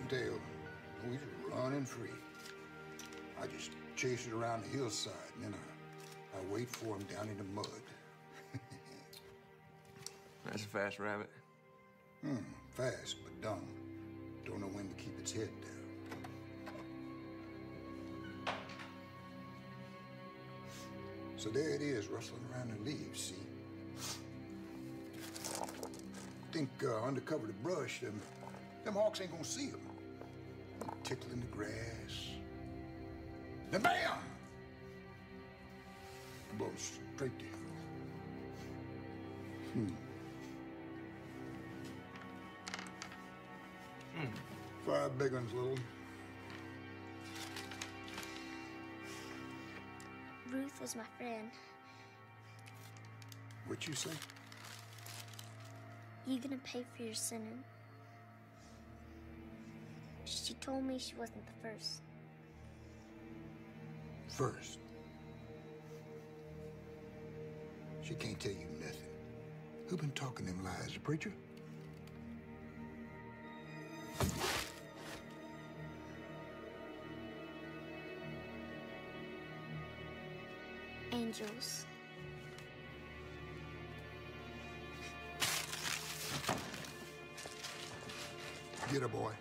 tail. We was running free. I just chased it around the hillside, and then I wait for him down in the mud. That's a fast rabbit. Fast, but dumb. Don't know when to keep its head down. So there it is, rustling around the leaves, see? Think under cover of the brush, them hawks ain't gonna see him. Tickling the grass. Then bam! Blows straight to you. 5 big ones, little. Ruth was my friend. What you say? You gonna pay for your sinning? She told me she wasn't the first. First. She can't tell you nothing. Who been talking them lies, the preacher? Angels. Get her, boy.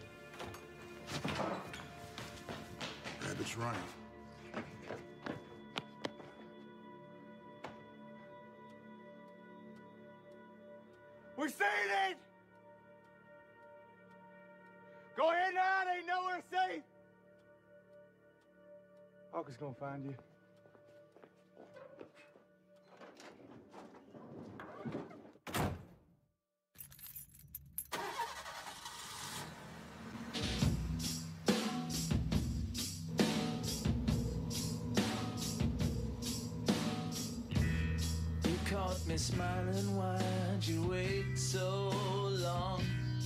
Rabbit's running. We seen it! Go ahead now, they ain't nowhere safe. Hawker's gonna find you. Caught me smiling, why'd you wait so long?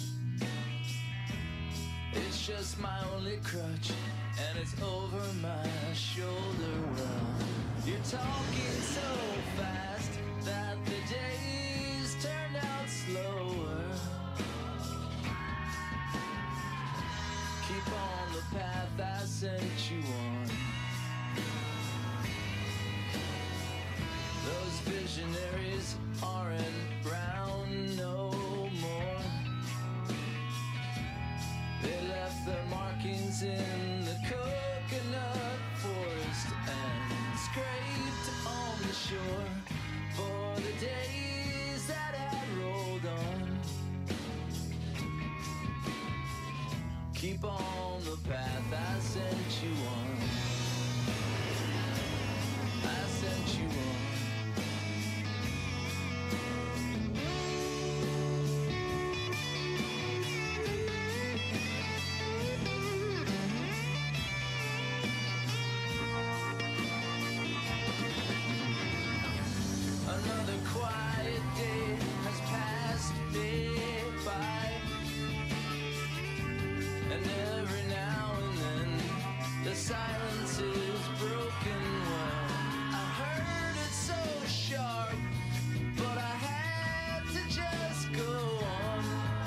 It's just my only crutch, and it's over my shoulder. Well, you're talking so fast that the days turned out slower. Keep on the path I sent you on. Those visionaries aren't round no more. They left their markings in the coconut forest and scraped on the shore for the days that had rolled on. Keep on the path I sent you on. I sent you on. Another quiet day has passed me by, and every now and then the silence is broken. Well, I heard it so sharp, but I had to just go on.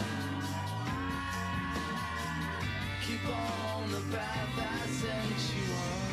Keep on the path I sent you on.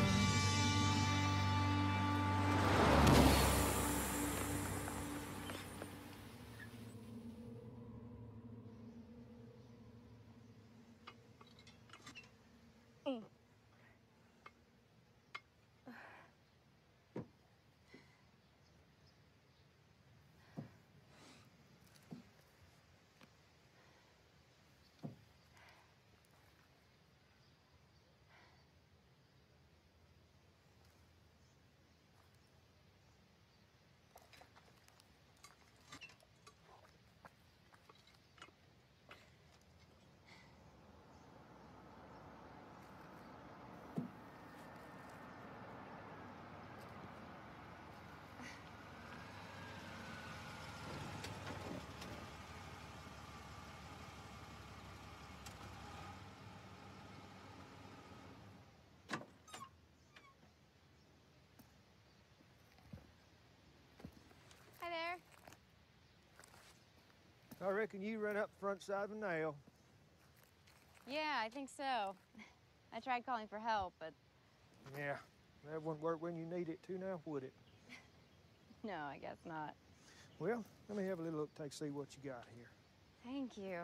Hi there. I reckon you run up the front side of a nail. Yeah, I think so. I tried calling for help, but Yeah, that wouldn't work when you need it to now, would it? no, I guess not. Well, let me have a little look, see what you got here. Thank you.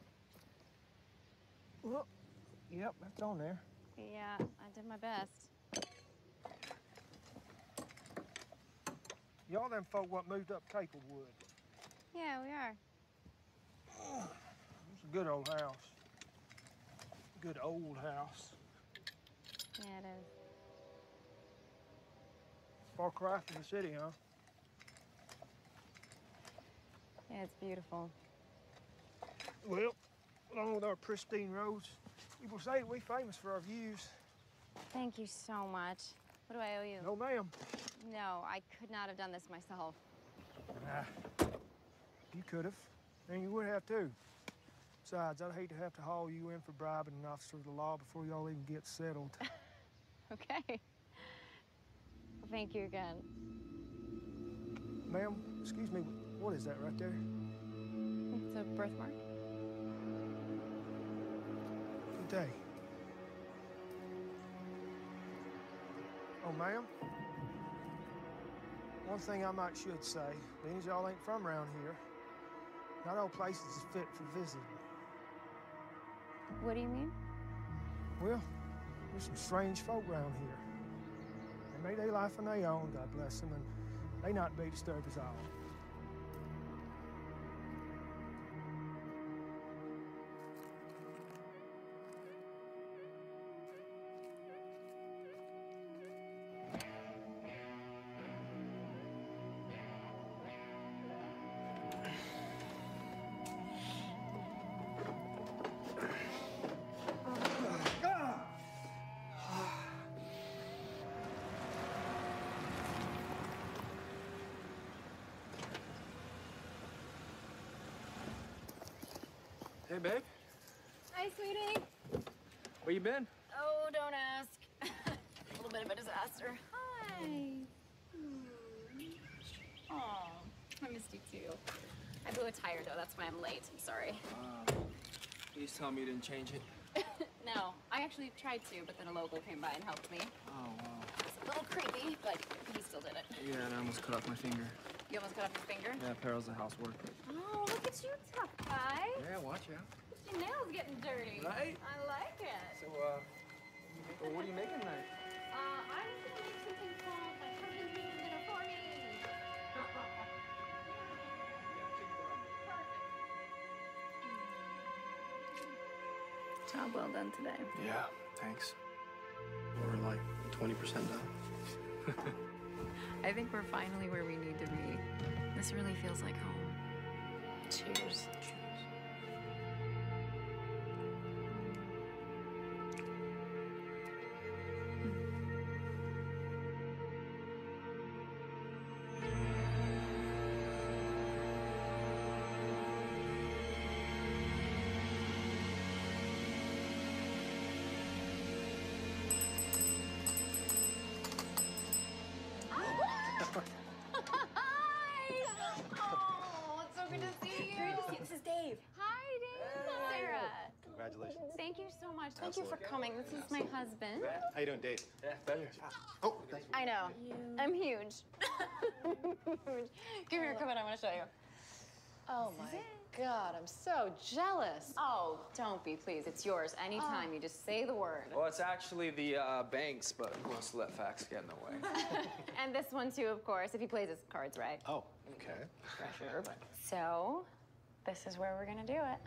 Well, yep, that's on there. Yeah, I did my best. Y'all them folk what moved up Caplewood. Yeah, we are. It's a good old house. Good old house. Yeah, it is. Far cry from the city, huh? Yeah, it's beautiful. Well, along with our pristine roads, people say we famous for our views. Thank you so much. What do I owe you? No, ma'am. No, I could not have done this myself. Nah, you could have, and you would have too. Besides, I'd hate to have to haul you in for bribing an officer of the law before y'all even get settled. Okay. Well, thank you again. Ma'am, excuse me, what is that right there? It's a birthmark. Good day. Oh, ma'am? One thing I might should say, being as y'all ain't from around here, not all places is fit for visiting. What do you mean? Well, there's some strange folk around here. They made their life on their own, God bless them, and they not be disturbed as all. Hey, babe. Hi, sweetie. Where you been? Oh, don't ask. A little bit of a disaster. Hi. Oh, I missed you too. I blew a tire though, that's why I'm late. I'm sorry. Please tell me you didn't change it. No, I actually tried to, but then a local came by and helped me. Oh, wow. It's a little creepy, but he still did it. Yeah, and I almost cut off my finger. You almost cut off your finger? Yeah, Peril's the housework. Oh, look at you, tough guy. Yeah, watch out. Your nails getting dirty. Right? I like it. So, what are you making tonight? I'm gonna make something called my husband's making dinner for me. Job well done today. Yeah, thanks. We're like 20% done. I think we're finally where we need to be. This really feels like home. Cheers. Thank you so much. Thank you for coming. This is my husband. How you doing, Dave? Yeah, better. Oh, thanks. I know. I'm huge. Give me your coat. I want to show you. Oh my God, I'm so jealous. Oh, don't be, please. It's yours. Anytime. You just say the word. Well, it's actually the bank's, but who wants to let facts get in the way? And this one too, of course, if he plays his cards right. Oh, okay. Pressure, but... So, this is where we're gonna do it.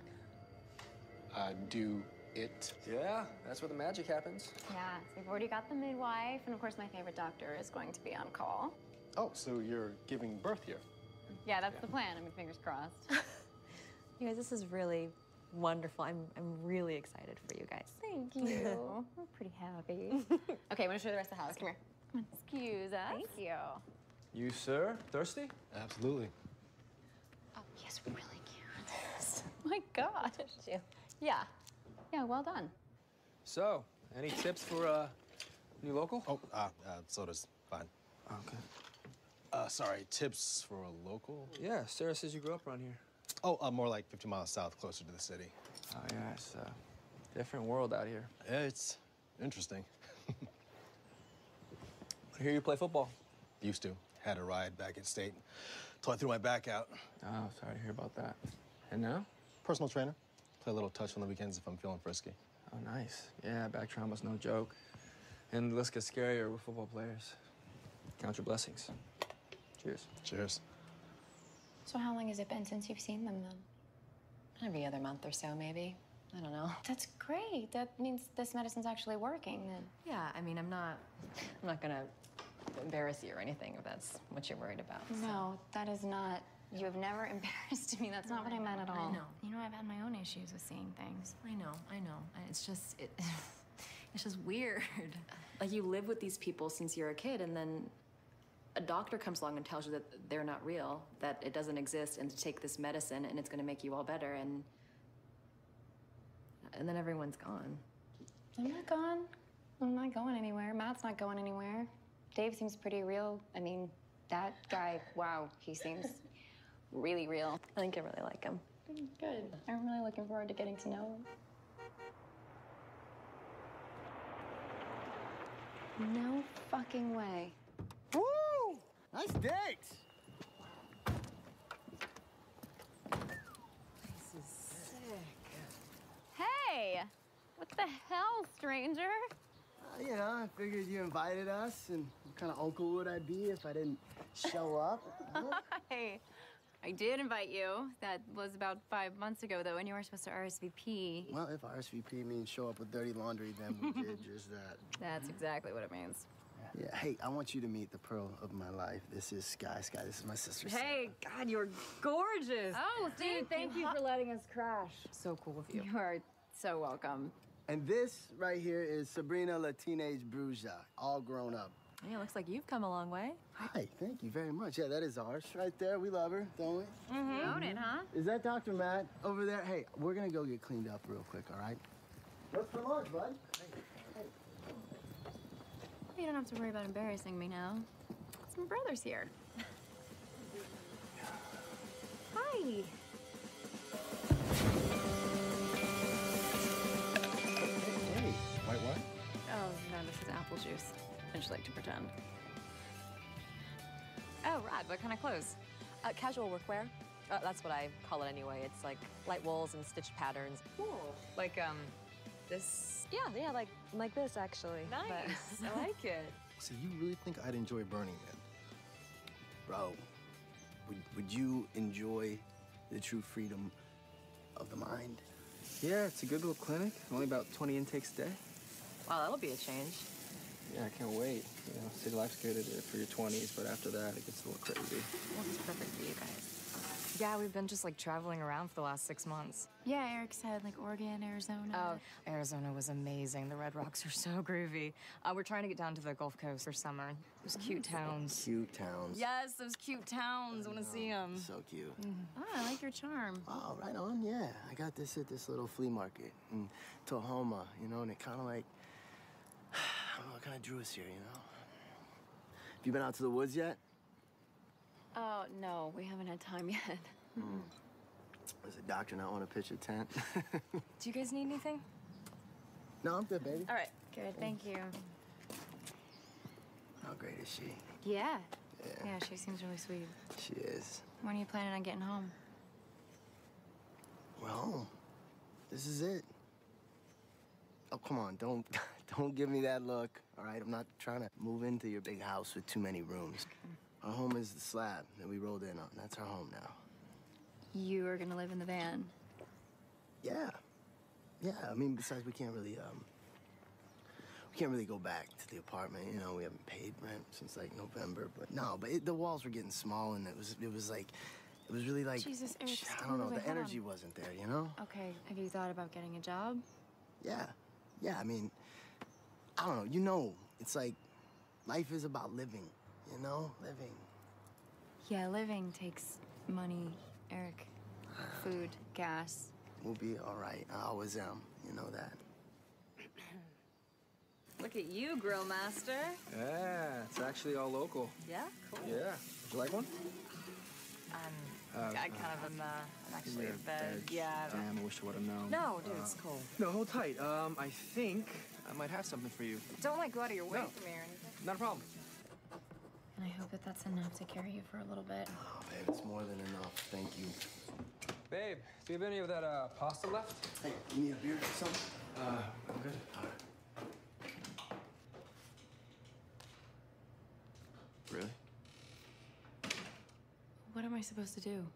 Do it. Yeah, that's where the magic happens. Yeah, so we've already got the midwife, and of course my favorite doctor is going to be on call. Oh, so you're giving birth here? Yeah, that's the plan. I mean, fingers crossed. You guys, this is really wonderful. I'm really excited for you guys. Thank you. We're pretty happy. Okay, I'm gonna show you the rest of the house. Come here. Come on, excuse us. Thank you. You, sir, thirsty? Absolutely. Oh, yes, really cute. My God. Yeah. Yeah, well done. So, any tips for new local? Oh, soda's fine. Okay. Sorry, tips for a local? Yeah, Sarah says you grew up around here. Oh, more like 50 miles south, closer to the city. Oh, yeah, it's Different world out here. Yeah, it's interesting. I hear you play football. Used to. Had a ride back at State till I threw my back out. Oh, sorry to hear about that. And now? Personal trainer. Play a little touch on the weekends if I'm feeling frisky. Oh, nice. Yeah, back trauma's no joke. And the list gets scarier with football players. Count your blessings. Cheers. Cheers. So how long has it been since you've seen them then? Every other month or so, maybe. I don't know. That's great. That means this medicine's actually working then. Yeah, I mean, I'm not gonna embarrass you or anything if that's what you're worried about. so. No, that is not. You have never embarrassed me. That's not what I meant at all. I know. You know, I've had my own issues with seeing things. I know. It's just, it's just weird. Like, you live with these people since you're a kid, and then a doctor comes along and tells you that they're not real, that it doesn't exist, and to take this medicine, and it's gonna make you all better, and then everyone's gone. I'm not gone. I'm not going anywhere. Matt's not going anywhere. Dave seems pretty real. I mean, that guy, wow, he seems really real. I think I really like him. Good. I'm really looking forward to getting to know him. No fucking way. Woo! Nice date. This is sick. Hey! What the hell, stranger? You know, I figured you invited us, and what kind of uncle would I be if I didn't show up? Huh? Hey, I did invite you. That was about 5 months ago, though, and you were supposed to RSVP. Well, if RSVP means show up with dirty laundry, then we did just that. That's exactly what it means. Yeah, hey, I want you to meet the pearl of my life. This is Sky. Sky, this is my sister. Hey, God, you're gorgeous. Oh, dude, thank you for letting us crash. So cool with you. You are so welcome. And this right here is Sabrina La Teenage Bruja, all grown up. Yeah, looks like you've come a long way. Hi, thank you very much. Yeah, that is ours right there. We love her, don't we? You own it, huh? Is that Dr. Matt over there? Hey, we're gonna go get cleaned up real quick, all right? What's for lunch, bud? You don't have to worry about embarrassing me now. My brother's here. Hi. Hey, white wine? Oh, no, this is apple juice. I just like to pretend. Oh, rad. What kind of clothes? Casual workwear. That's what I call it anyway. It's like light wools and stitched patterns. Cool. Like, this? Yeah, like this, actually. Nice. I like it. So you really think I'd enjoy Burning Man? Bro, would you enjoy the true freedom of the mind? Yeah, it's a good little clinic. Only about 20 intakes a day. Wow, that'll be a change. Yeah, I can't wait. You know, city life's good for your 20s, but after that, it gets a little crazy. Well, it's perfect for you guys. Yeah, we've been just like traveling around for the last 6 months. Yeah, Eric said like Oregon, Arizona. Oh, Arizona was amazing. The Red Rocks are so groovy. We're trying to get down to the Gulf Coast for summer. Those cute towns. Cute towns. Yes, those cute towns. I want to see them. So cute. Oh, I like your charm. Oh, right on, yeah. I got this at this little flea market in Tahoma, you know, and it kind of like, I don't know, it kind of drew us here, you know? Have you been out to the woods yet? Oh, no, we haven't had time yet. Does the doctor not want to pitch a tent? Do you guys need anything? No, I'm good, baby. All right, good, thank you. How great is she? Yeah. Yeah, Yeah, she seems really sweet. she is. When are you planning on getting home? Well, this is it. Oh, come on, don't give me that look, all right? I'm not trying to move into your big house with too many rooms. Our home is the slab that we rolled in on. That's our home now. You are gonna live in the van. Yeah. Yeah, I mean, besides, we can't really go back to the apartment. You know, we haven't paid rent since, like, November. But no, the walls were getting small, and it was really like, Jesus, Eric, I don't know, wait, the hold energy on. wasn't there, you know? Okay, have you thought about getting a job? Yeah. Yeah, I mean, I don't know. You know, it's like life is about living, you know? Living. Yeah, living takes money, Eric. Food, gas. We'll be all right. I always am. You know that. Look at you, grill master. Yeah, it's actually all local. Yeah, cool. Yeah. Would you like one? I kind of am, I'm actually in bed. Veg. Yeah. Damn, I wish I would have known. No, dude, it's cool. No, hold tight. I think I might have something for you. Don't, like, go out of your way No. for me or anything. Not a problem. And I hope that that's enough to carry you for a little bit. Oh, babe, it's more than enough. Thank you. Babe, do you have any of that pasta left? Hey, you need a beer or something? I'm good. All right. Really? What am I supposed to do?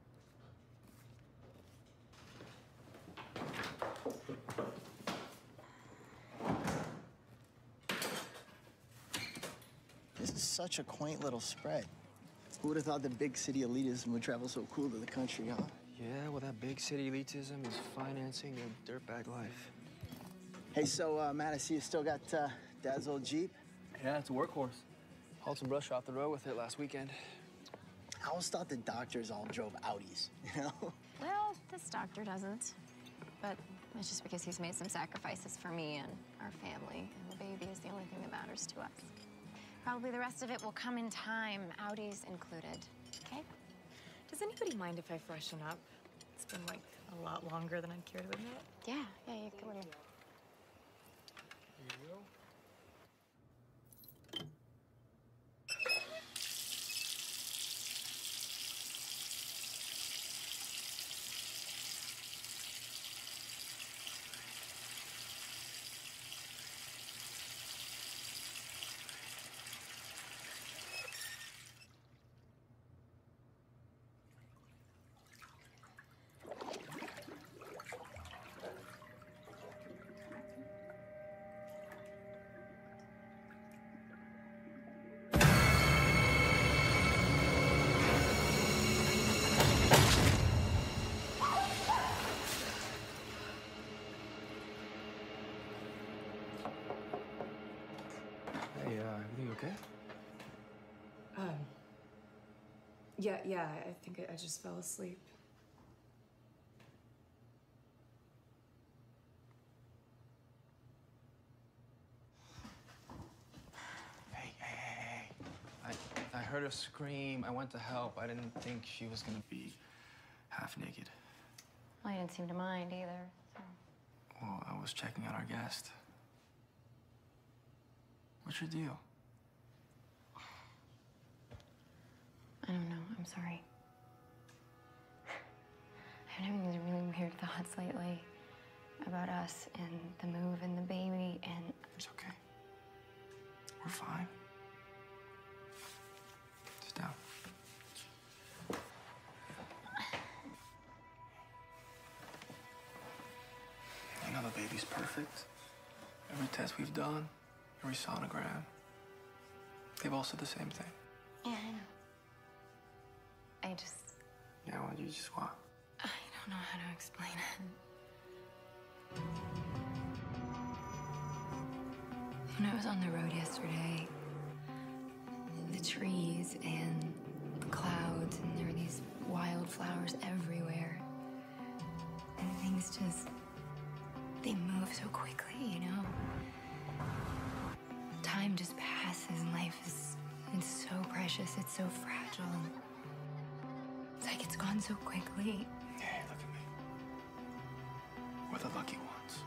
This is such a quaint little spread. Who would have thought that big city elitism would travel so cool to the country, huh? Yeah, well, that big city elitism is financing a dirtbag life. Hey, so, Matt, I see you still got Dad's old Jeep. Yeah, it's a workhorse. Hauled some brush off the road with it last weekend. I always thought the doctors all drove Audis, you know? Well, this doctor doesn't. But it's just because he's made some sacrifices for me and our family. And the baby is the only thing that matters to us. Probably the rest of it will come in time, Audis included. Okay? Does anybody mind if I freshen up? It's been, like, a lot longer than I'd care to admit. Yeah, you come in. Here you go. Hey, everything okay? Yeah, I think I just fell asleep. Hey. I heard her scream. I went to help. I didn't think she was gonna be half naked. Well, you didn't seem to mind either, so. Well, I was checking out our guest. What's your deal? I don't know. I'm sorry. I've been having these really weird thoughts lately about us and the move and the baby and... It's okay. We're fine. Sit down. You know the baby's perfect. Every test we've done, every sonogram, they've all said the same thing. Yeah, I know. I just... Yeah, well, you just what? I don't know how to explain it. When I was on the road yesterday, the trees and the clouds, and there were these wildflowers everywhere. And things just, they move so quickly, you know? Time just passes and life is, it's so precious, it's so fragile. It's like it's gone so quickly. Hey, look at me. We're the lucky ones.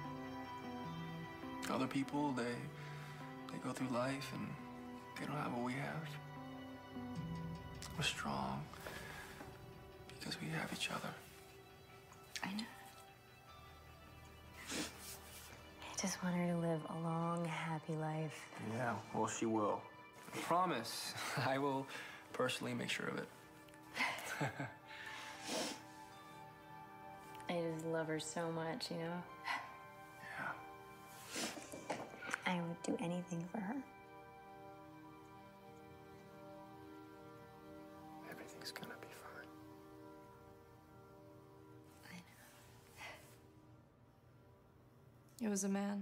Other people, they go through life and they don't have what we have. We're strong because we have each other. I know. I just want her to live a long, happy life. Yeah, well, she will. I promise. I will personally make sure of it. I just love her so much, you know? Yeah. I would do anything for her. Everything's gonna be fine. I know. It was a man.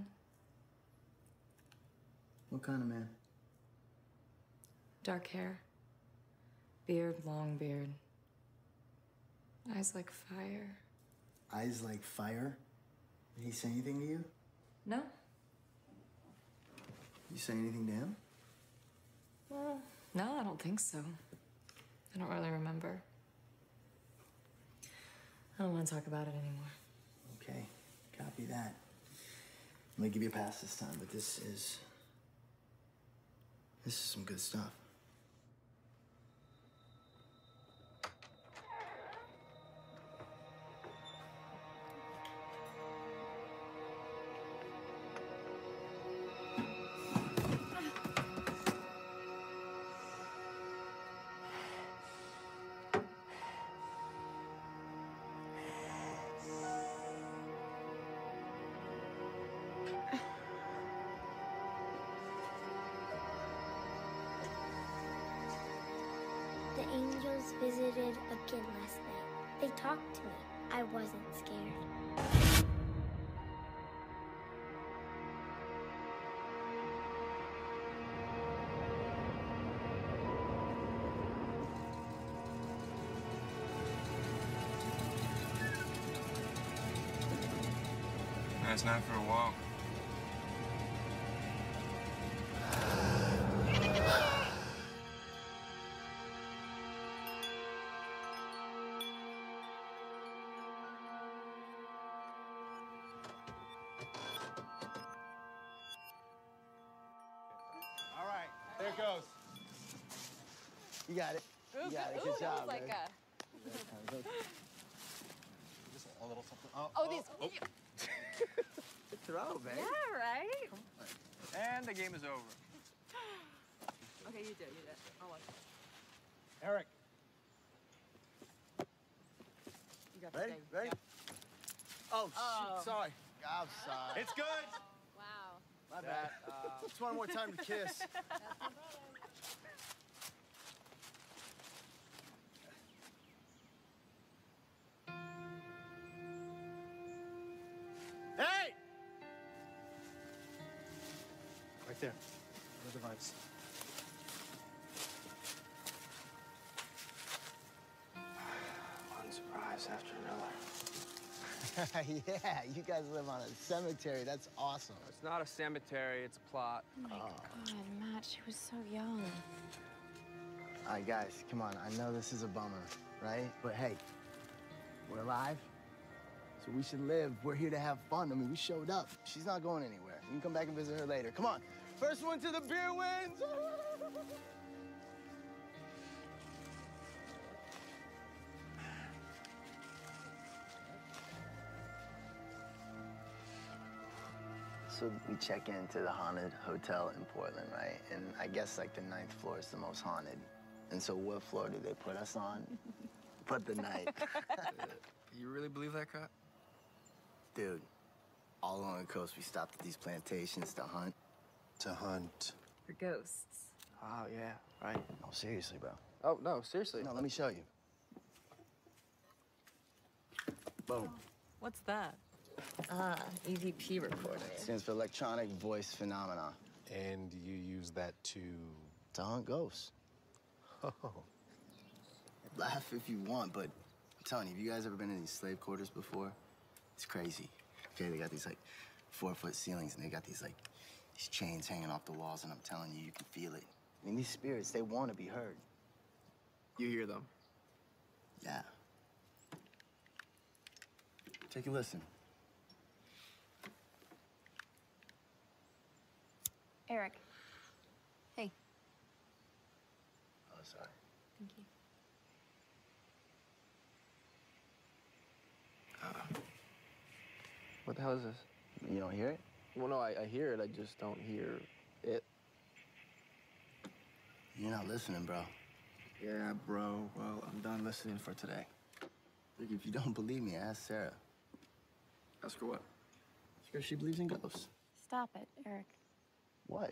What kind of man? Dark hair. Beard, long beard. Eyes like fire. Eyes like fire? Did he say anything to you? No? You say anything to him? Well, no, I don't think so. I don't really remember. I don't want to talk about it anymore. Okay, copy that. I'm gonna give you a pass this time, but this is some good stuff. The angels visited again last night. They talked to me. I wasn't scared. It's time for a walk. All right, there it goes. You got it. You got it. Good job, man. Just a little something. Oh, these. Throw, man. Yeah, right? And the game is over. Okay, you do it. I'll watch it. Eric. You got Ready? the thing. Ready? Yeah. Oh, shoot, sorry. I'm sorry. It's good. Wow. My bad. Just one more time to kiss. Hey! Right there. The device. One surprise after another. Yeah, you guys live on a cemetery. That's awesome. It's not a cemetery, it's a plot. Oh my God, Matt, she was so young. All right, guys, come on. I know this is a bummer, right? But hey, we're alive, so we should live. We're here to have fun. I mean, we showed up. She's not going anywhere. You can come back and visit her later. Come on. First one to the beer wins. So we check into the haunted hotel in Portland, right? And I guess like the 9th floor is the most haunted. And so what floor do they put us on? But the 9th. You really believe that crap? Dude, all along the coast, we stopped at these plantations to hunt. To hunt. For ghosts. Oh, yeah, right. No, seriously, bro. Oh, no, seriously. No, let me show you. Boom. What's that? Ah, EVP recorder. Stands for electronic voice phenomena. And you use that to hunt ghosts. Oh. Laugh if you want, but I'm telling you, have you guys ever been in these slave quarters before? It's crazy. Okay, they got these like 4-foot ceilings and they got these chains hanging off the walls, and I'm telling you, you can feel it. I mean, these spirits, they want to be heard. You hear them? Yeah. Take a listen. Eric. Hey. Oh, sorry. Thank you. What the hell is this? You don't hear it? Well, no, I hear it. I just don't hear it. You're not listening, bro. Yeah, bro. Well, I'm done listening for today. Look, if you don't believe me, ask Sarah. Ask her what? Ask her if she believes in ghosts. Stop it, Eric. What?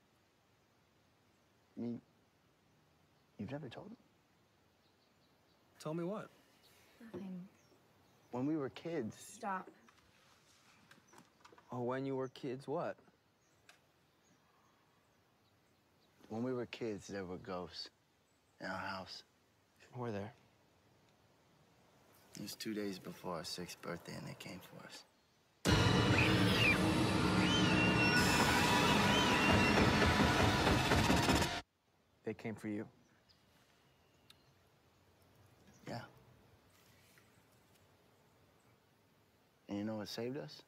I mean, you've never told him? Tell me what? Nothing. When we were kids. Stop. Oh, when you were kids, what? When we were kids, there were ghosts in our house. Where there? It was 2 days before our 6th birthday, and they came for us. They came for you. Yeah. And you know what saved us?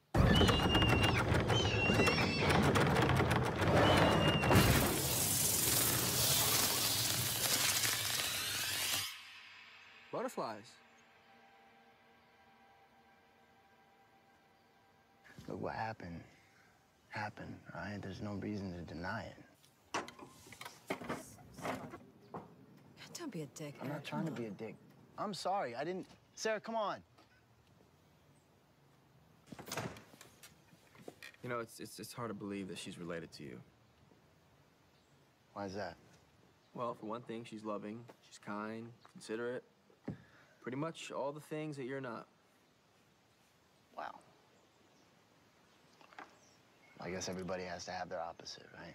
Butterflies. Look, what happened, right? There's no reason to deny it. Don't be a dick. I'm not trying to be a dick. I'm sorry, I didn't... Sarah, come on. You know, it's hard to believe that she's related to you. Why is that? Well, for one thing, she's loving, she's kind, considerate. Pretty much all the things that you're not. Wow. I guess everybody has to have their opposite, right?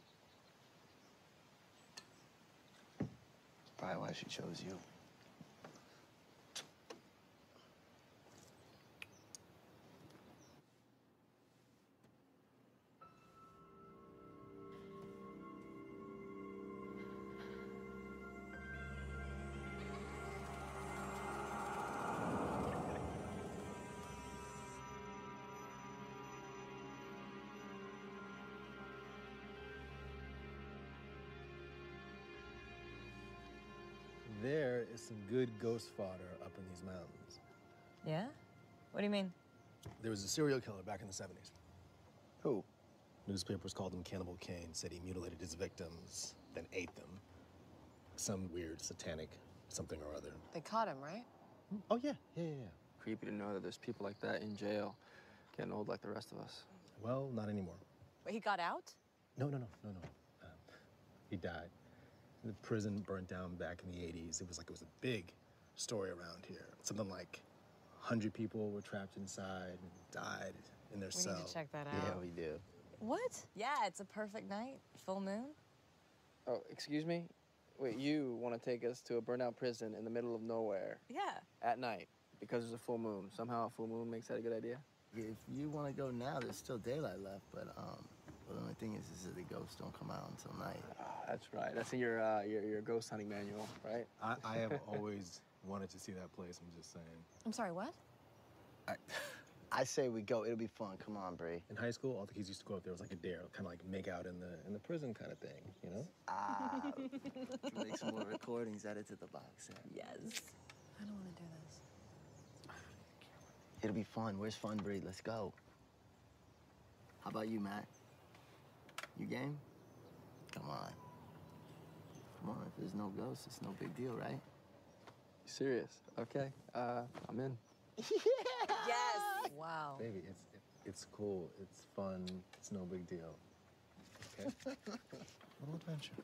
Probably why she chose you. There is some good ghost fodder up in these mountains. Yeah? What do you mean? There was a serial killer back in the 70s. Who? Newspapers called him Cannibal Cain, said he mutilated his victims, then ate them. Some weird satanic something or other. They caught him, right? Oh, yeah. Creepy to know that there's people like that in jail, getting old like the rest of us. Well, not anymore. Wait, he got out? No. He died. The prison burnt down back in the 80s. It was a big story around here. Something like 100 people were trapped inside and died in their cell. We need to check that out. Yeah, we do. What? Yeah, it's a perfect night. Full moon. Oh, excuse me? Wait, you want to take us to a burnout prison in the middle of nowhere Yeah. at night because there's a full moon. Somehow a full moon makes that a good idea? If you want to go now, there's still daylight left, but the only thing is that the ghosts don't come out until night. That's right. That's in your ghost hunting manual, right? I have always wanted to see that place, I'm just saying. I'm sorry, what? I say we go. It'll be fun. Come on, Bree. In high school, all the kids used to go up there. It was like a dare, kind of like make out in the prison kind of thing, you know? Make some more recordings, add it to the box. Yes. I don't want to do this. It'll be fun. Where's fun, Bree? Let's go. How about you, Matt? You game? Come on. Come on. If there's no ghosts, it's no big deal, right? You serious? Okay. I'm in. Yes! Wow. Baby, it's cool. It's fun. It's no big deal. Okay? Little adventure.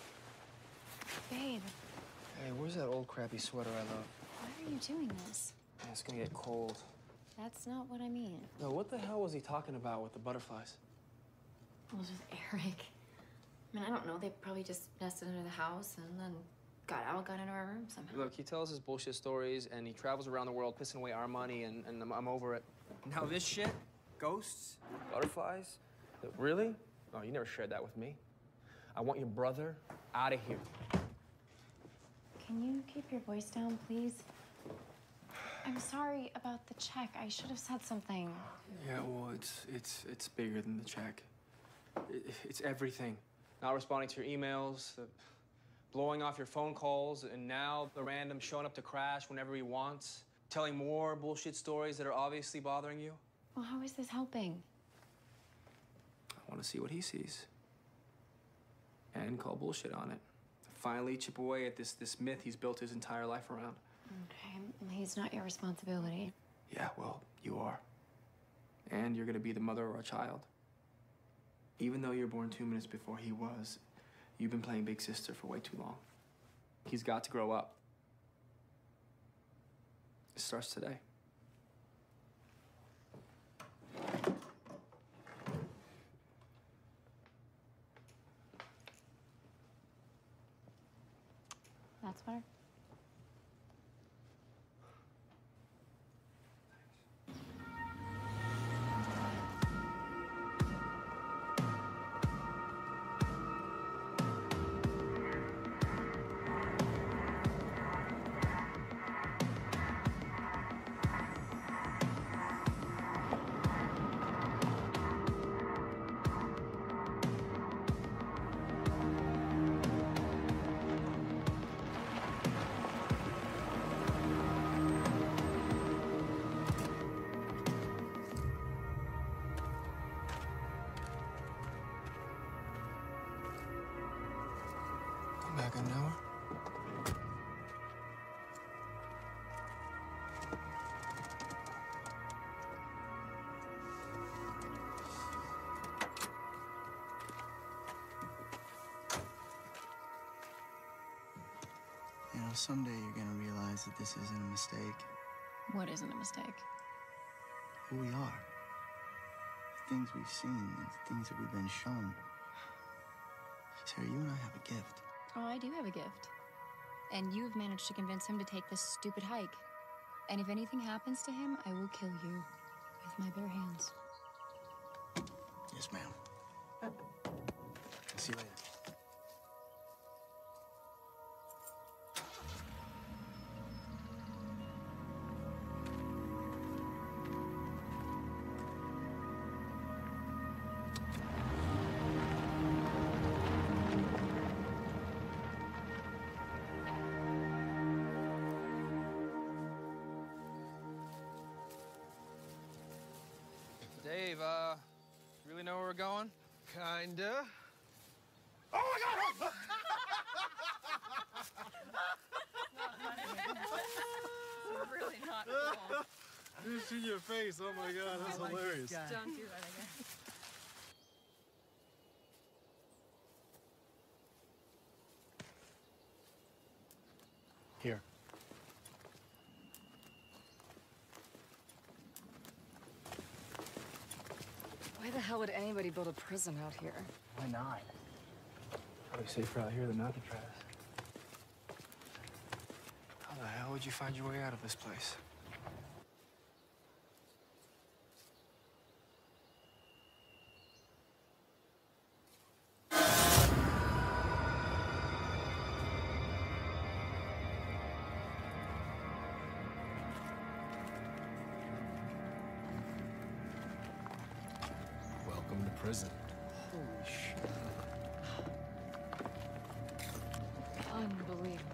Babe, Hey, where's that old crappy sweater I love? why are you doing this? Man, it's gonna get cold. That's not what I mean. No, what the hell was he talking about with the butterflies? Well, just Eric. I mean, I don't know. They probably just nested under the house and then got out, got into our room somehow. Look, he tells his bullshit stories and he travels around the world pissing away our money and I'm over it. Now this shit? Ghosts? Butterflies? Really? Oh, you never shared that with me. I want your brother out of here. Can you keep your voice down, please? I'm sorry about the check. I should have said something. Yeah, well, it's bigger than the check. It's everything. Not responding to your emails, the blowing off your phone calls, and now the random showing up to crash whenever he wants, telling more bullshit stories that are obviously bothering you. Well, how is this helping? I want to see what he sees. And call bullshit on it. Finally chip away at this myth he's built his entire life around. Okay, he's not your responsibility. Yeah, well, you are. And you're gonna be the mother of our child. Even though you're born 2 minutes before he was, you've been playing big sister for way too long. He's got to grow up. It starts today. That's better. Back in an hour? You know, someday you're gonna realize that this isn't a mistake. What isn't a mistake? Who we are. The things we've seen and the things that we've been shown. Sarah, you and I have a gift. Oh, I do have a gift. And you've managed to convince him to take this stupid hike. And if anything happens to him, I will kill you with my bare hands. Yes, ma'am. See you later. Dave, really know where we're going? Kinda. Oh my God! Really not cool. Just in your face. Oh my God, that's hilarious. Don't do that again. Here. Why the hell would anybody build a prison out here? Why not? Probably safer out here than Alcatraz. How the hell would you find your way out of this place? Welcome to prison. Holy shit. Unbelievable.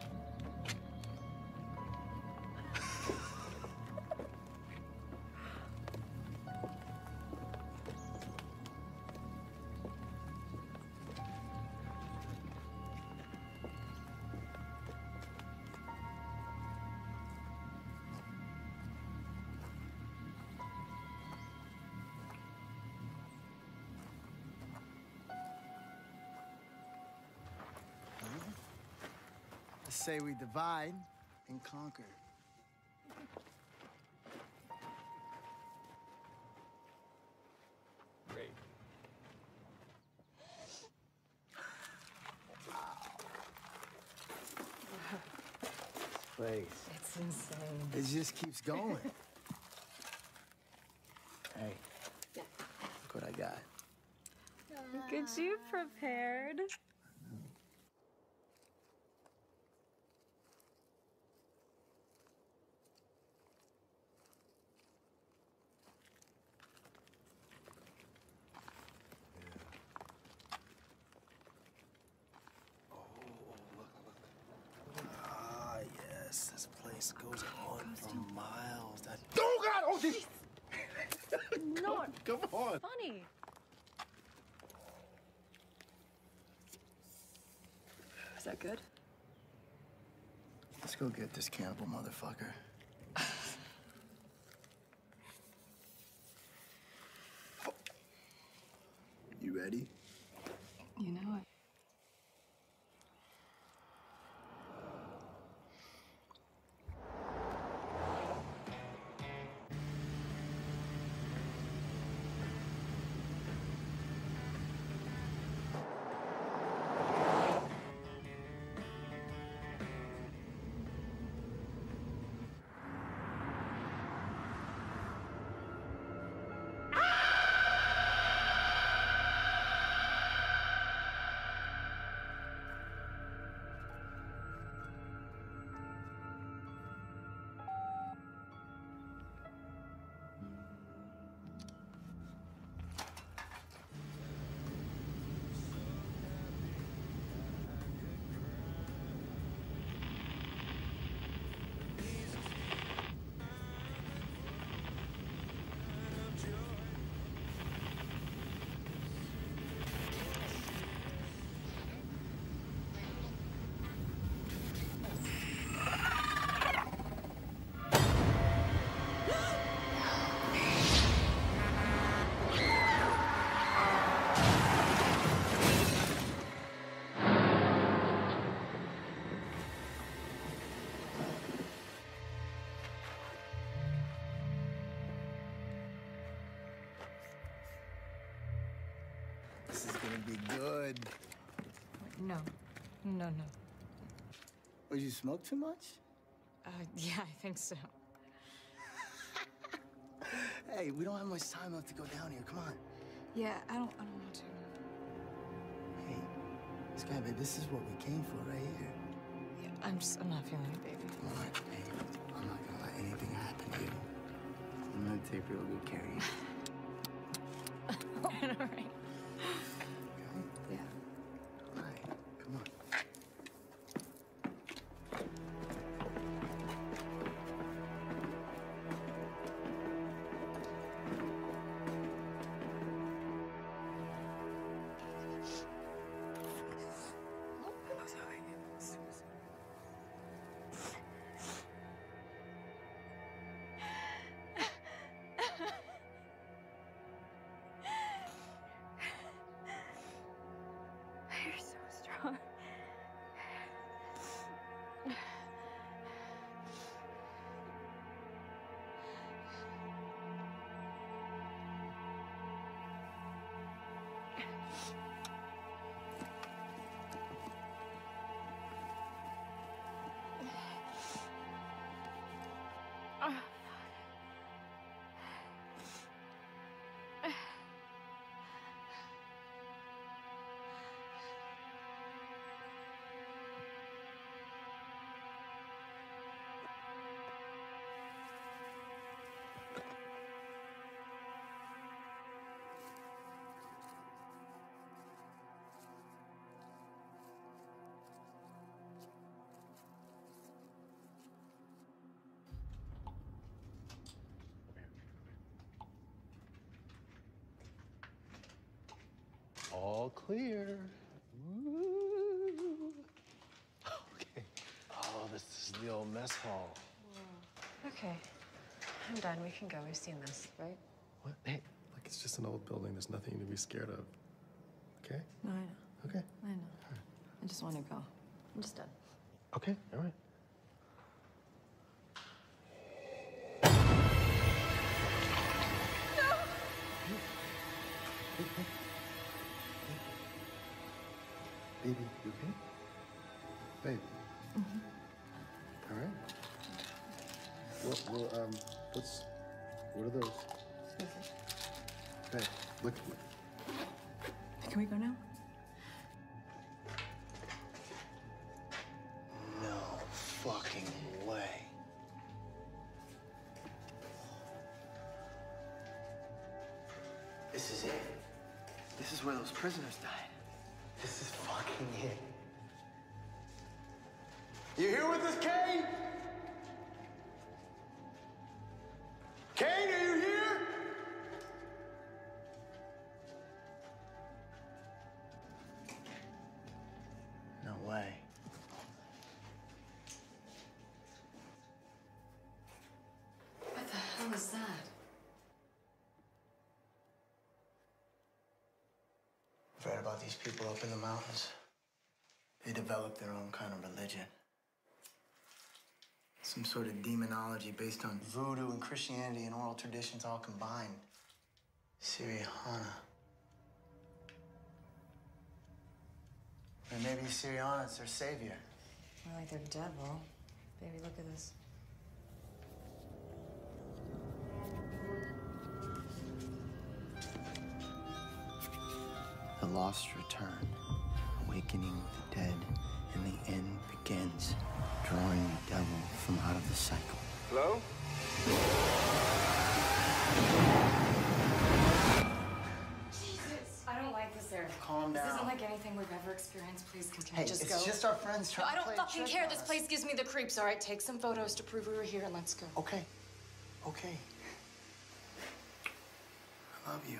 I say we divide and conquer. Great. Place. It's insane. It just keeps going. Hey, look what I got. Look at you prepared. Ah, yes, this place goes on for miles. That... Oh God! Oh jeez! Not Come on. funny. Is that good? Let's go get this cannibal motherfucker. You ready? You know it. This is gonna be good. No. No, no. Would you smoke too much? Yeah, I think so. Hey, we don't have much time left to go down here. Come on. Yeah, I don't want to. Hey, Sky, babe, this is what we came for right here. Yeah, I'm not feeling it, baby. Come on, hey, I'm not gonna let anything happen to you. I'm gonna take real good care of you. All right. Yeah. All right, come on. You're so strong. All clear. Woo. Okay. Oh, this is the old mess hall. Okay. I'm done. We can go. We've seen this, right? What? Hey, look, it's just an old building. There's nothing to be scared of. Okay? No, I know. Okay. I know. I just want to go. I'm just done. Okay, all right. Baby, you okay? Babe. All right. What are those? Babe, look at me. Can we go now? No fucking way. This is it. This is where those prisoners died. This is fucking it. You here with us, Kane? Kane, are you here? No way. What the hell is that? I've read about these people up in the mountains. They developed their own kind of religion. Some sort of demonology based on voodoo and Christianity and oral traditions all combined. Syriana. Or maybe Syriana's their savior. More like their devil. Baby, look at this. The lost return, awakening the dead, and the end begins, drawing the devil from out of the cycle. Hello? Jesus! I don't like this, Eric. Calm down. This isn't like anything we've ever experienced. Please, can Hey, we just it's go? just our friends trying I to don't play a fucking trick care. on This us. place gives me the creeps, all right? Take some photos to prove we were here and let's go. Okay. Okay. I love you.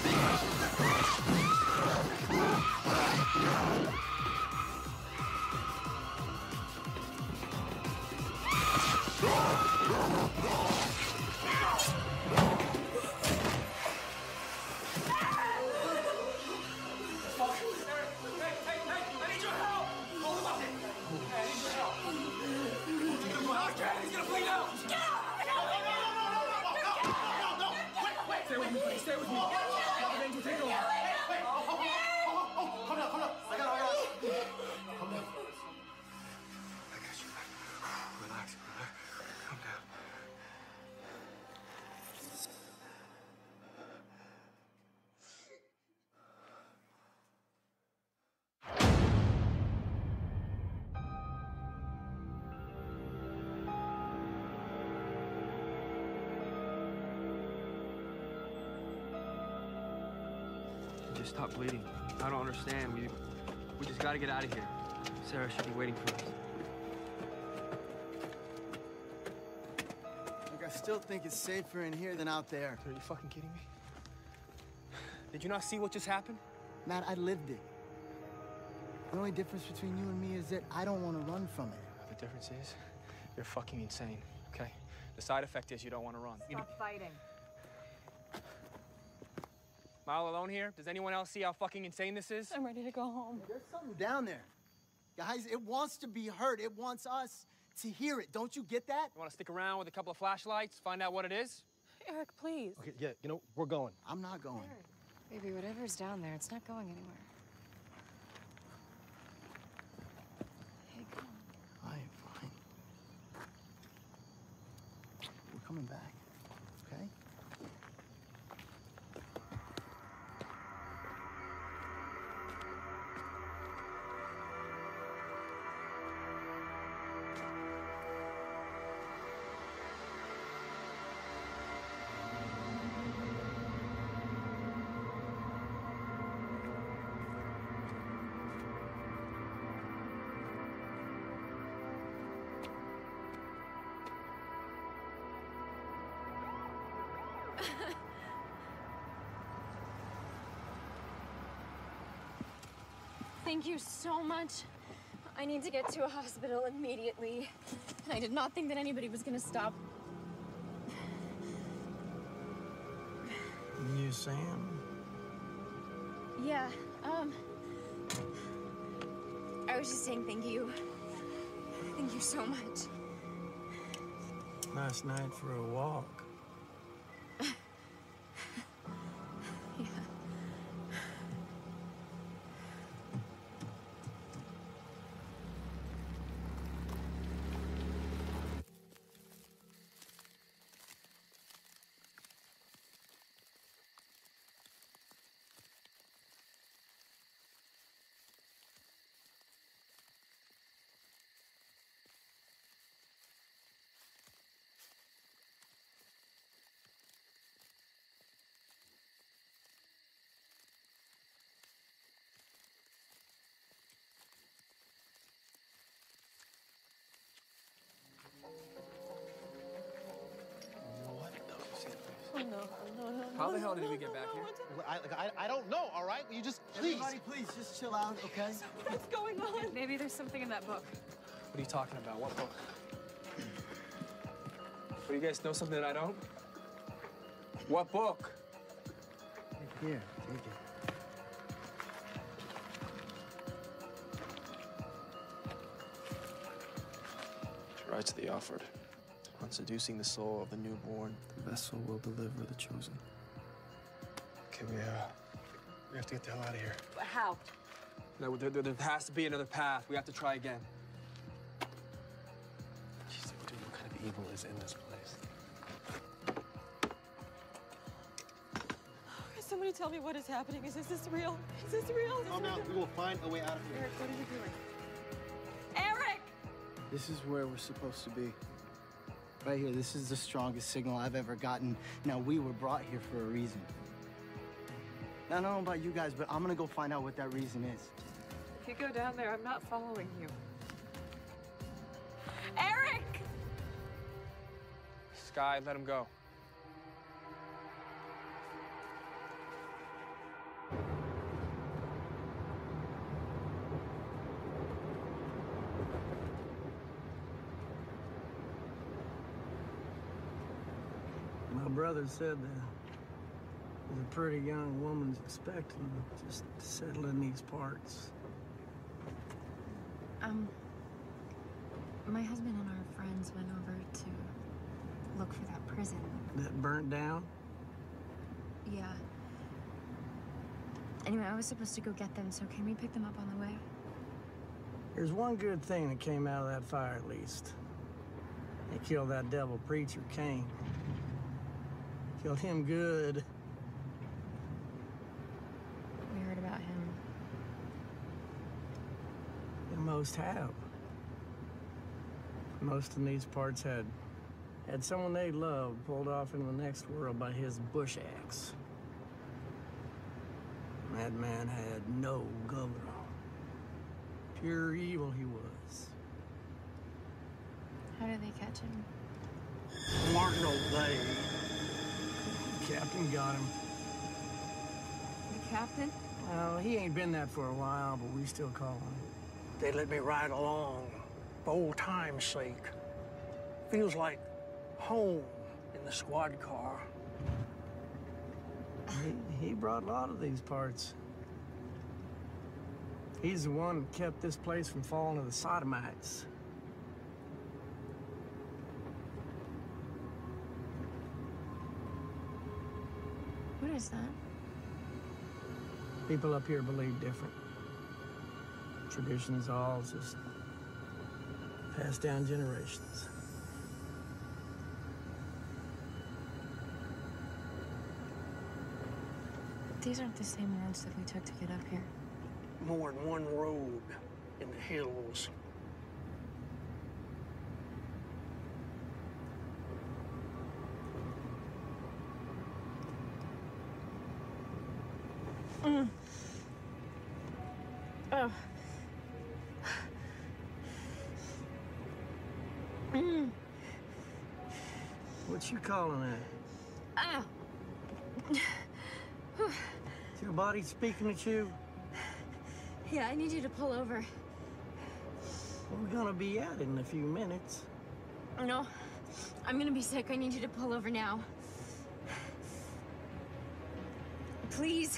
Just stop bleeding. I don't understand. We just gotta get out of here. Sarah should be waiting for us. Look, I still think it's safer in here than out there. Are you fucking kidding me? Did you not see what just happened? Matt, I lived it. The only difference between you and me is that I don't want to run from it. The difference is you're fucking insane, okay? The side effect is you don't want to run. Stop fighting. Am I all alone here? Does anyone else see how fucking insane this is? I'm ready to go home. There's something down there. Guys, it wants to be heard. It wants us to hear it. Don't you get that? You want to stick around with a couple of flashlights, find out what it is? Eric, please. Okay, yeah, you know, we're going. I'm not going. Baby, whatever's down there, it's not going anywhere. Hey, come on. Fine. We're coming back, okay? Thank you so much. I need to get to a hospital immediately. I did not think that anybody was gonna stop. You, Sam? Yeah, I was just saying thank you. Thank you so much. Nice night for a walk. Yeah. Oh, no, no, no, How the no, hell did no, we get no, back no, here? I don't know, all right? You just, please. Everybody, please, just chill out, okay? What's going on? Maybe there's something in that book. What are you talking about? What book? Do you guys know something that I don't? What book? Here, take it. She writes the offered. On seducing the soul of the newborn, the vessel will deliver the chosen. Okay, we have to get the hell out of here. But how? No, there has to be another path. We have to try again. Jeez, dude, what kind of evil is in this place? Somebody tell me what is happening. Is this real? Is this real? Calm down. We will find a way out of here. Eric, what are you doing? Eric! This is where we're supposed to be. Right here, this is the strongest signal I've ever gotten. Now, we were brought here for a reason. Now, I don't know about you guys, but I'm gonna go find out what that reason is. If you go down there, I'm not following you. Eric! Sky, let him go. brother said there's a pretty young woman's expecting just to settle in these parts. My husband and our friends went over to look for that prison. That burnt down? Yeah. Anyway, I was supposed to go get them, so can we pick them up on the way? There's one good thing that came out of that fire, at least. They killed that devil preacher, Cain. Killed him good. We heard about him. And most have. Most in these parts had someone they loved pulled off into the next world by his bush axe. That man had no governor. Pure evil he was. How did they catch him? Martin O'Day. Captain got him. The captain? Well, he ain't been that for a while, but we still call him. They let me ride along, for old time's sake. Feels like home in the squad car. He brought a lot of these parts. He's the one that kept this place from falling to the sodomites. What is that? People up here believe different. Traditions all just passed down generations. These aren't the same roads that we took to get up here. More than one road in the hills. Oh. What you calling that? Ah. Is your body speaking at you? Yeah, I need you to pull over. We're gonna be at it in a few minutes. No, I'm gonna be sick. I need you to pull over now. Please.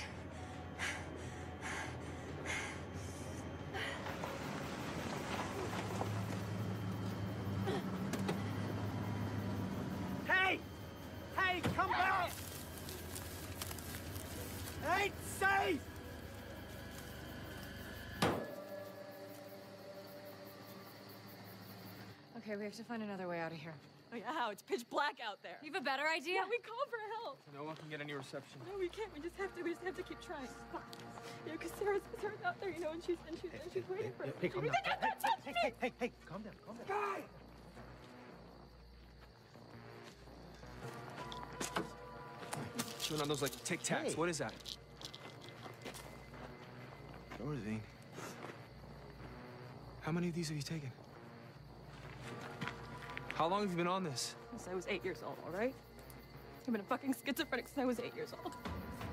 Hey! Hey, come back! It ain't safe! Okay, we have to find another way out of here. Oh, yeah, how? It's pitch black out there. You have a better idea? Yeah, we called for help. No one can get any reception. No, we can't. We just have to keep trying. Yeah, because Sarah's out there, you know, and she's waiting for us. Hey, calm down. Hey, calm down, calm down. Guy! Chewing on those like Tic Tacs. Hey. What is that? Dorothy. How many of these have you taken? How long have you been on this? Since I was 8 years old, all right? I've been a fucking schizophrenic since I was 8 years old.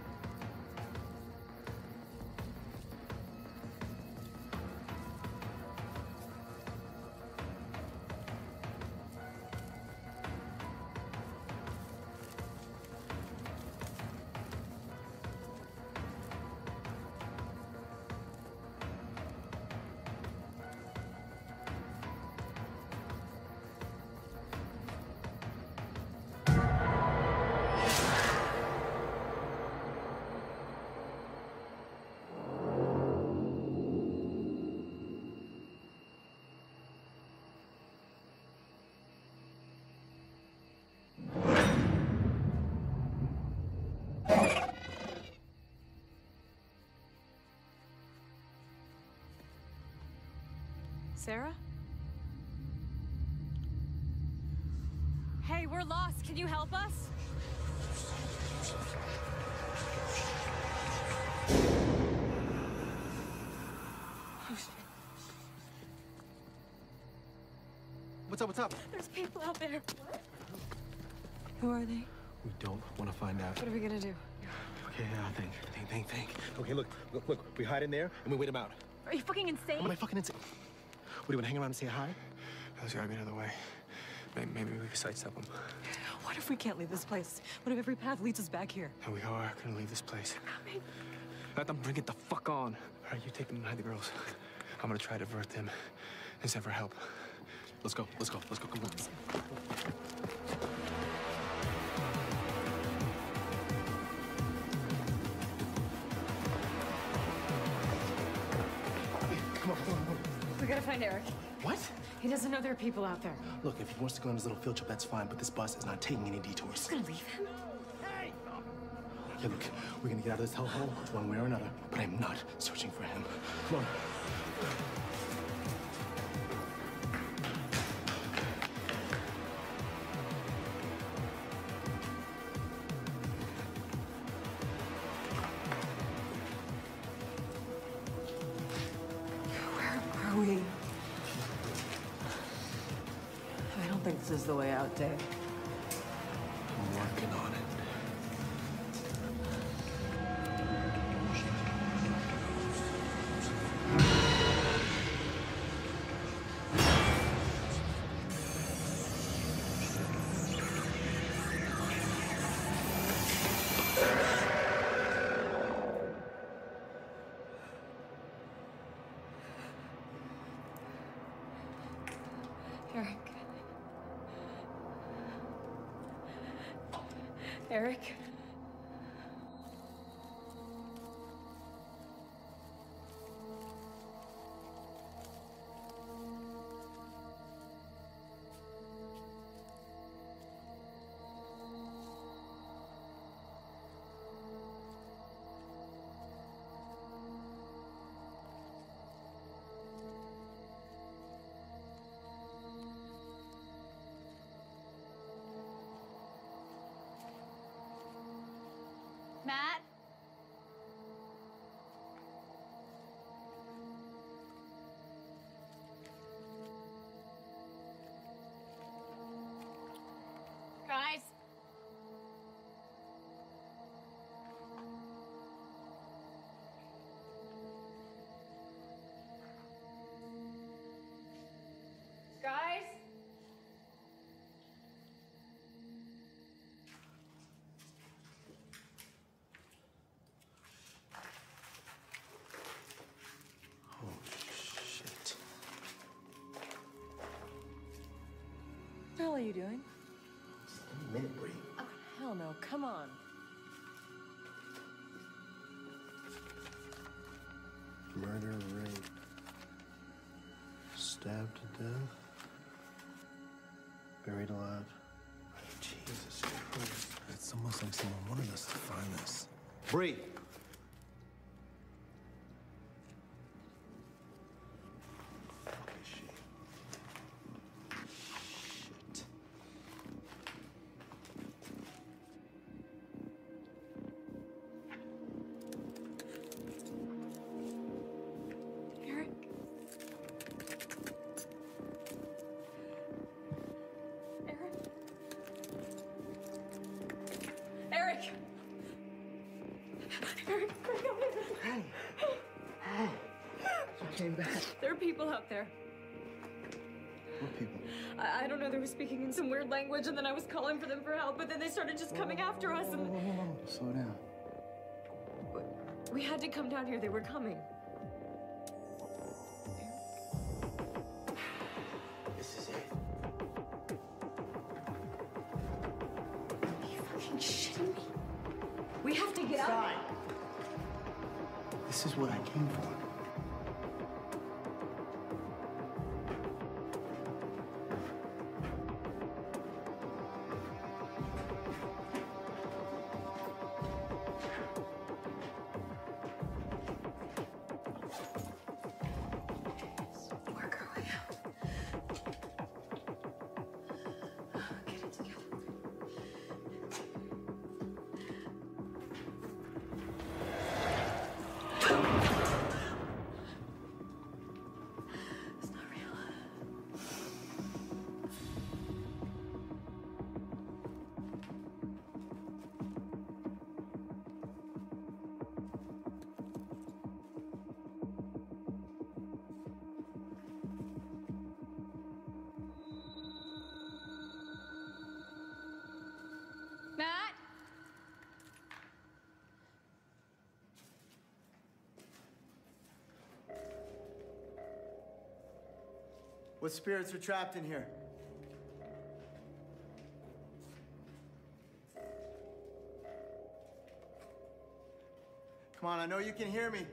Sarah? Hey, we're lost. Can you help us? Oh, shit. What's up? There's people out there. What? Who are they? We don't want to find out. What are we gonna do? Okay, think. Okay, look. We hide in there and we wait them out. Are you fucking insane? Am I fucking insane? What, do you want to hang around and say hi? Let's grab me another way. Maybe we can sidestep them. What if we can't leave this place? What if every path leads us back here? And we are gonna leave this place. Let them bring it the fuck on. All right, you take them and hide the girls. I'm gonna try to divert them and send for help. Let's go, let's go, let's go, come on. Come on. We gotta find Eric. What? He doesn't know there are people out there. Look, if he wants to go on his little field trip, that's fine, but this bus is not taking any detours. We're gonna leave him? Yeah, look, we're gonna get out of this hellhole one way or another, but I'm not searching for him. Come on. Where are we? I don't think this is the way out, Dave. I'm working on it. Eric. Eric. Matt? Guys? Guys? What the hell are you doing? A minute, Bree. Oh, hell no. Come on. Murder, rape, stabbed to death, buried alive. Jesus Christ. It's almost like someone wanted us to find this. Bree! Fuck is she? Shit. Eric. Eric. Eric. Eric. Hey. Hey. You came back. There are people out there. What people? I don't know, they were speaking in some weird language, and then I was calling for them for help, but then they started just coming after us, and Slow down. we had to come down here. They were coming. This is it. Are you fucking shitting me? We have to get out. This is what I came for. Work our way out. Get it together. What spirits are trapped in here? Come on, I know you can hear me.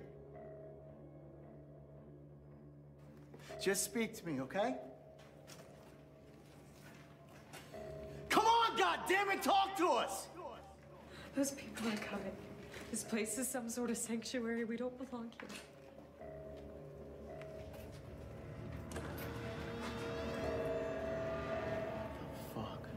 Just speak to me, okay? Come on, goddammit, talk to us! Those people are coming. This place is some sort of sanctuary. We don't belong here. Fuck.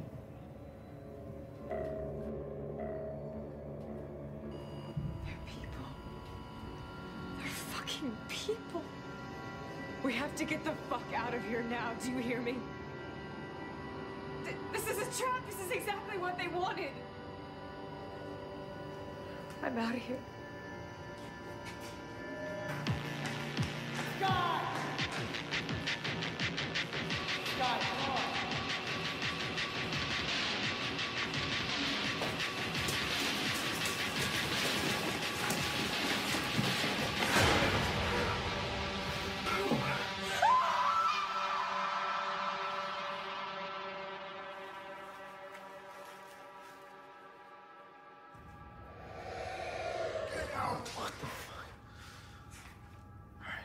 They're people. They're fucking people. We have to get the fuck out of here now. Do you hear me? This is a trap. This is exactly what they wanted. I'm out of here. God! God, come on. What the fuck? All right.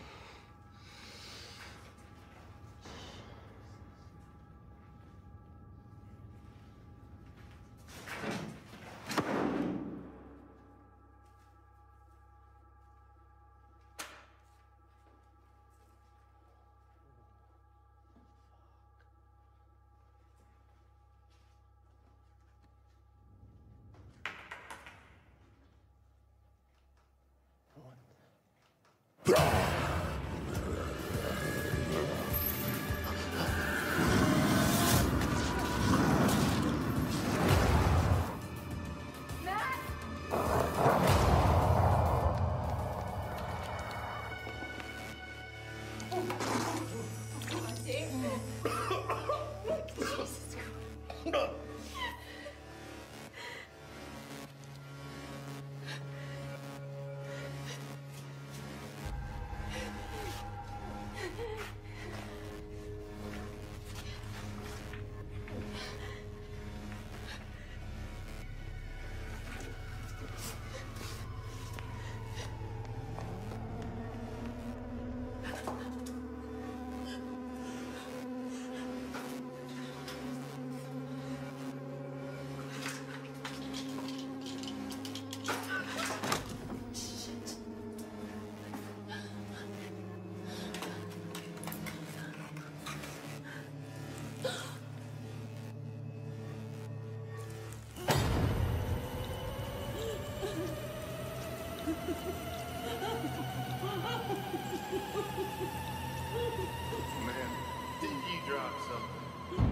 Man, didn't you drop something?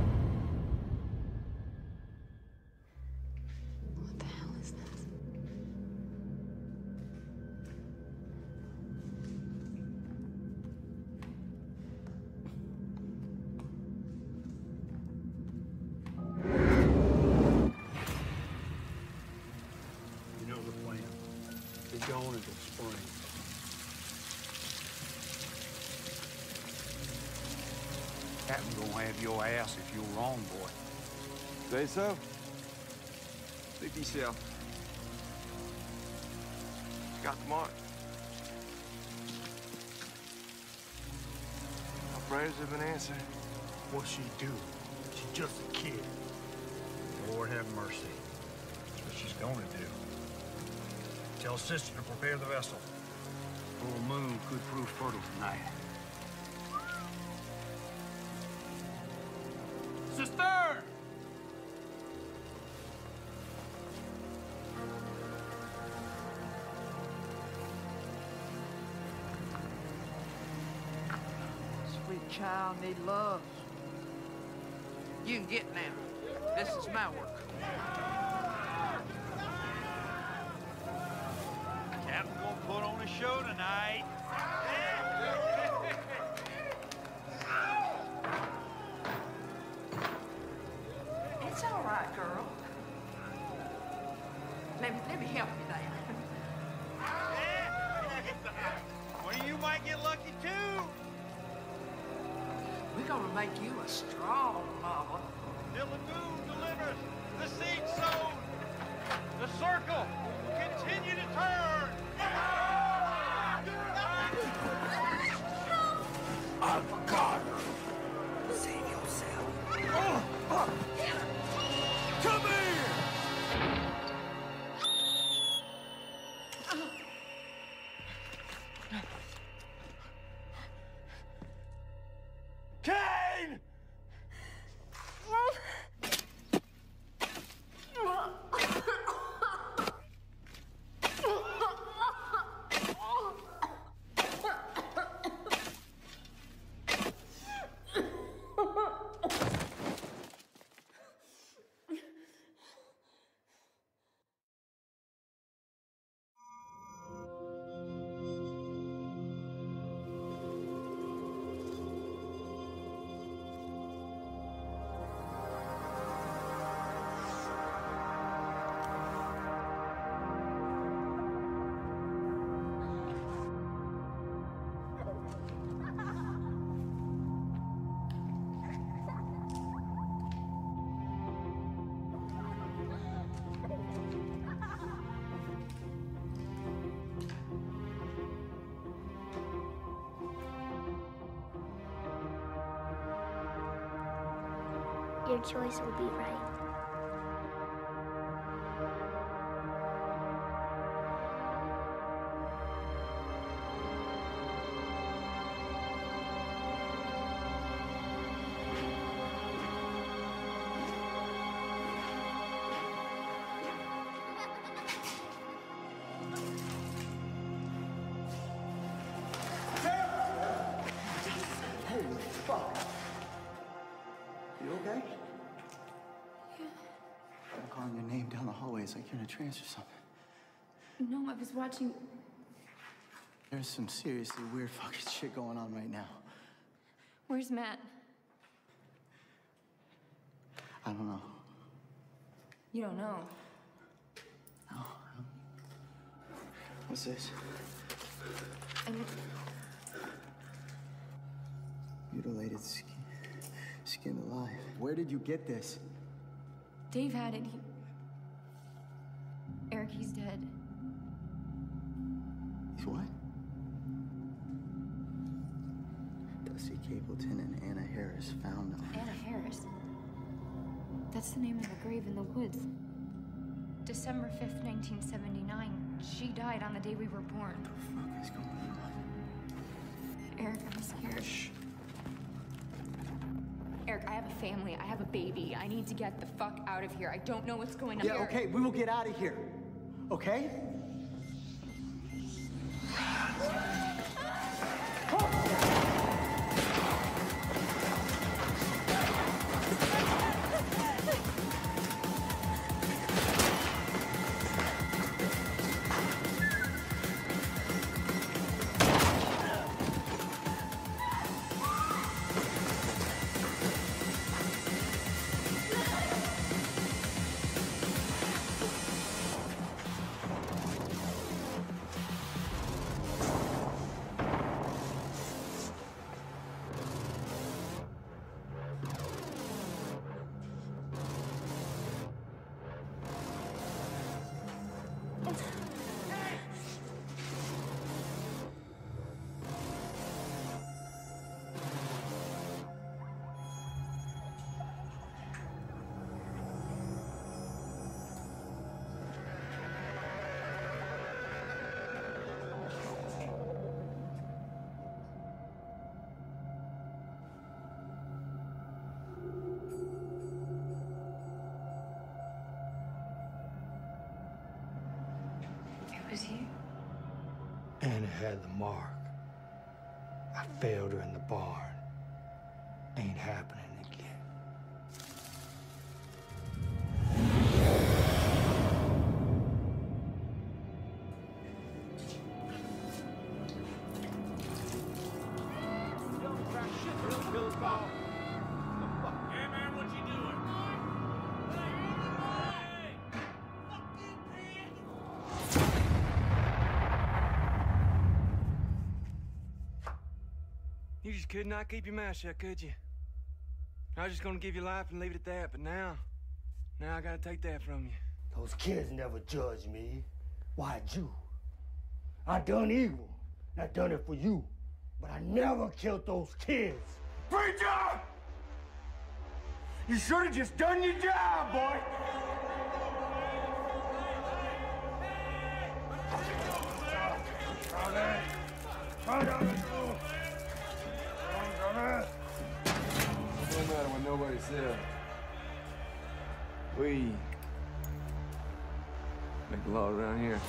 What the hell is this? You know the plan. Be gone until spring. Captain gonna have your ass if you're wrong, boy. Say so? Speak for yourself. Got the mark. Our prayers have been answered. What's she do? She's just a kid. Lord have mercy. That's what she's gonna do. Tell sister to prepare the vessel. Full moon could prove fertile tonight. Sister! Sweet child need love. You can get now. This is my work. Captain gonna put on a show tonight. It's all right, girl. Let me help you there. Well, you might get lucky too. We're gonna make you a strong mama. Till the doom delivers, the seed sown, the circle will continue to turn. I've got her. Save yourself. Come here! Kane! Your choice will be right. Holy fuck. You okay? I'm calling your name down the hallway. It's like you're in a trance or something. No, I was watching. There's some seriously weird fucking shit going on right now. Where's Matt? I don't know. You don't know. No. What's this? Mutilated skin alive. Where did you get this? Dave had it. Eric, he's dead. He's what? Dusty Capleton and Anna Harris found them. Anna Harris? That's the name of the grave in the woods. December 5th, 1979. She died on the day we were born. What the fuck is going on? Eric, I'm scared. Shh. Eric, I have a family. I have a baby. I need to get the fuck out of here. I don't know what's going on. Yeah, okay, we will get out of here. Okay? It was you. Anna had the mark. I failed her in the barn. Ain't happening again. Yeah, man, what you doing? You just could not keep your mouth shut, could you? I was just gonna give you life and leave it at that, but now I gotta take that from you. Those kids never judged me. Why, you? I done evil. I done it for you. But I never killed those kids. Preacher! You should have just done your job, boy. No matter when nobody's there. We make the law around here.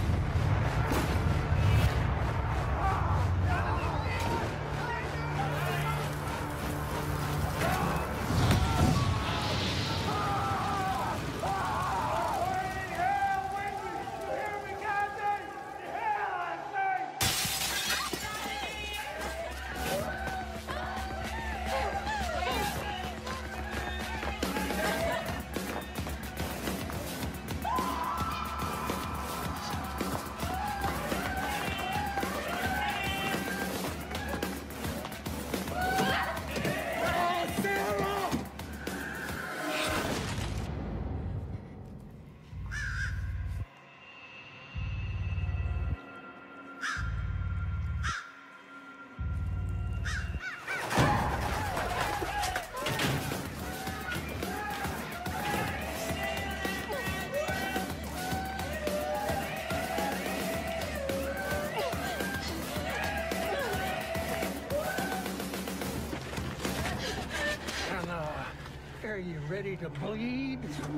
Are you ready to bleed?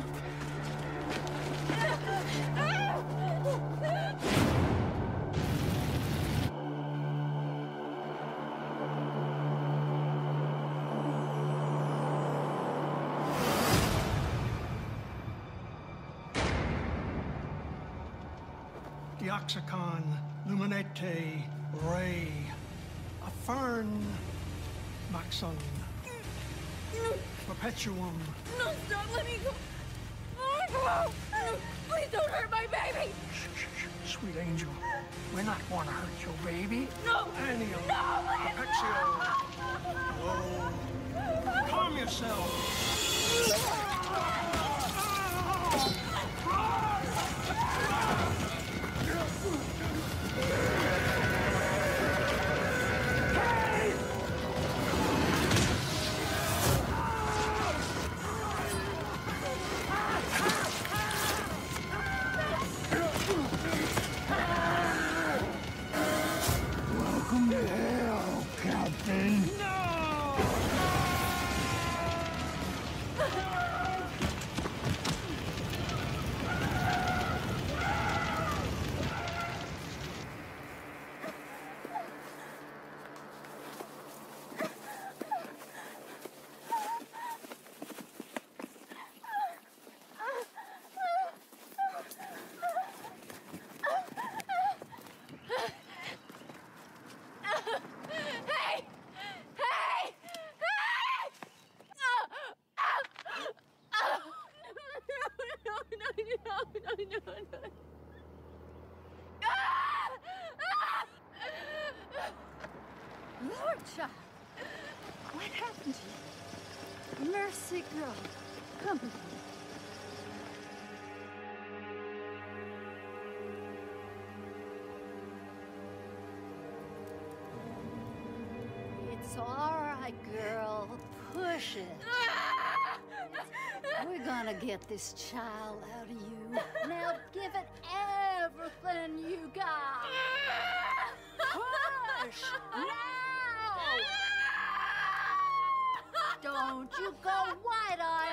Deoxychon, Luminete, Ray, a fern, Maxon, Perpetuum. No, stop, let me go. Let me go. No, please don't hurt my baby. Sweet angel, we're not going to hurt your baby. No. Anium. No, Perpexio. Whoa. Calm yourself. Welcome to hell, Captain. Hey! Hey! Hey! No. Lord, child, what happened to you? Mercy, girl, come with me. It's all right, girl. Push it. We're gonna get this child out of you. Now give it everything you got. Push! Now! Don't you go wide-eye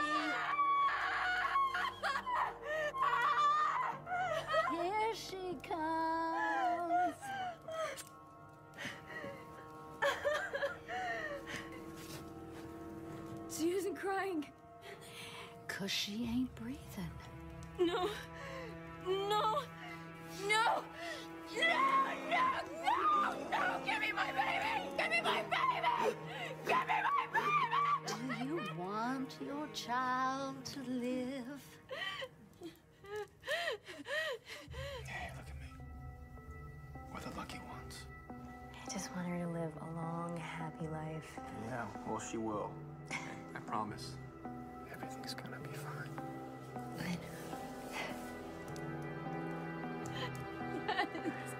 on me. Here she comes. She isn't crying. 'Cause she ain't breathing. No. Give me my baby! Give me my baby! Give me my baby! Do you want your child to live? Hey, look at me. We're the lucky ones. I just want her to live a long, happy life. Yeah, well, she will. And promise. Everything's gonna be fine. Yes.